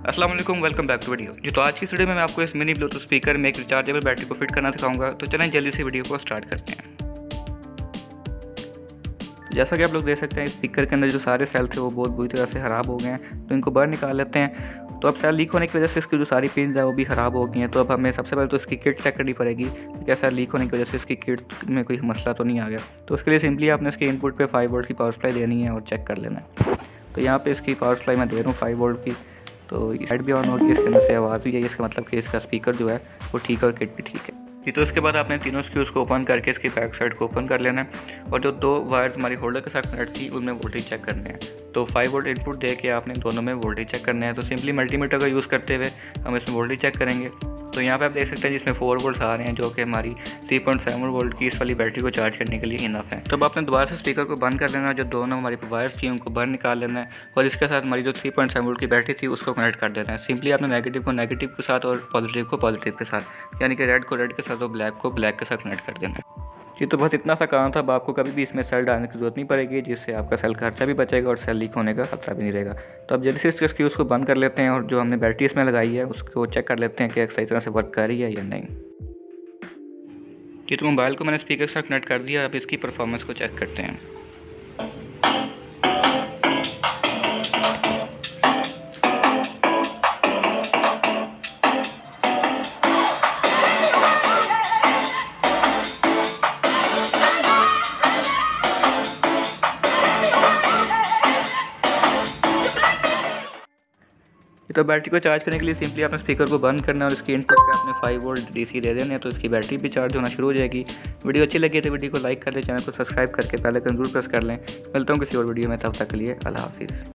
अस्सलाम वालेकुम, welcome back to video. जी तो आज की वीडियो में मैं आपको इस मिनी ब्लूटूथ स्पीकर में एक रिचार्जेबल बैटरी को फिट करना सिखाऊंगा। तो चलें जल्दी से वीडियो को स्टार्ट करते हैं। जैसा कि आप लोग देख सकते हैं, स्पीकर के अंदर जो सारे सेल थे वो बहुत बुरी तरह से ख़राब हो गए हैं, तो इनको बाहर निकाल लेते हैं। तो अब सेल लीक होने की वजह से इसकी जो सारी पिन्स है वो भी ख़राब हो गई हैं। तो अब हमें सबसे पहले तो इसकी किट चेक करनी पड़ेगी कि क्या सेल लीक होने की वजह से इसकी किट में कोई मसला तो नहीं आ गया। तो उसके लिए सिंपली आपने इसके इनपुट पे 5 वोल्ट की पावर सप्लाई देनी है और चेक कर लेना है। तो यहाँ पे इसकी पावर सप्लाई मैं दे रहा हूँ 5 वोल्ट की। तो लाइट भी ऑन होगी, इसके अंदर से आवाज़ भी है, इसका मतलब कि इसका स्पीकर जो है वो ठीक है और किट भी ठीक है। जी तो इसके बाद आपने तीनों स्क्रूज़ को ओपन करके इसकी बैक साइड को ओपन कर लेना है और जो 2 वायर्स हमारी होल्डर के साथ कनेक्ट थी उनमें वोल्टेज चेक करने हैं। तो 5 वोल्ट इनपुट दे के आपने दोनों में वोल्टेज चेक करना है। तो सिंपली मल्टीमीटर का यूज़ करते हुए हम इसमें वोल्टेज चेक करेंगे। तो यहाँ पे आप देख सकते हैं जिसमें 4 वोल्ट आ रहे हैं, जो कि हमारी 3.7 वोल्ट की इस वाली बैटरी को चार्ज करने के लिए इनफ है। तो अब आपने दोबारा से स्पीकर को बंद कर लेना है, जो दोनों हमारी वायर्स थी उनको बाहर निकाल लेना है और इसके साथ हमारी जो 3.7 वोल्ट की बैटरी थी उसको कनेक्ट कर देना है। सिंपली आपने नेगेटिव को नेगेटिव के साथ और पॉजिटिव को पॉजिटिव के साथ, यानी कि रेड को रेड के साथ और ब्लैक को ब्लैक के साथ कनेक्ट कर देना है। जी तो बस इतना सा काम था। अब आपको कभी भी इसमें सेल डालने की जरूरत नहीं पड़ेगी, जिससे आपका सेल खर्चा भी बचेगा और सेल लीक होने का खतरा भी नहीं रहेगा। तो अब जल्दी से इसके स्क्रूज़ को बंद कर लेते हैं और जो हमने बैटरी इसमें लगाई है उसको चेक कर लेते हैं कि सही तरह से वर्क कर रही है या नहीं। जी तो मोबाइल को मैंने स्पीकर के साथ कनेक्ट कर दिया। अब इसकी परफॉर्मेंस को चेक करते हैं। तो बैटरी को चार्ज करने के लिए सिंपली आपने स्पीकर को बंद करना है और इसके इनपुट पे आपने 5 वोल्ट डीसी दे देने हैं। तो इसकी बैटरी भी चार्ज होना शुरू हो जाएगी। वीडियो अच्छी लगी तो वीडियो को लाइक कर लें, चैनल को सब्सक्राइब करके पहले आइकन जरूर प्रेस कर लें। मिलता हूँ किसी और वीडियो में, तब तक के लिए अल्लाह हाफिज़।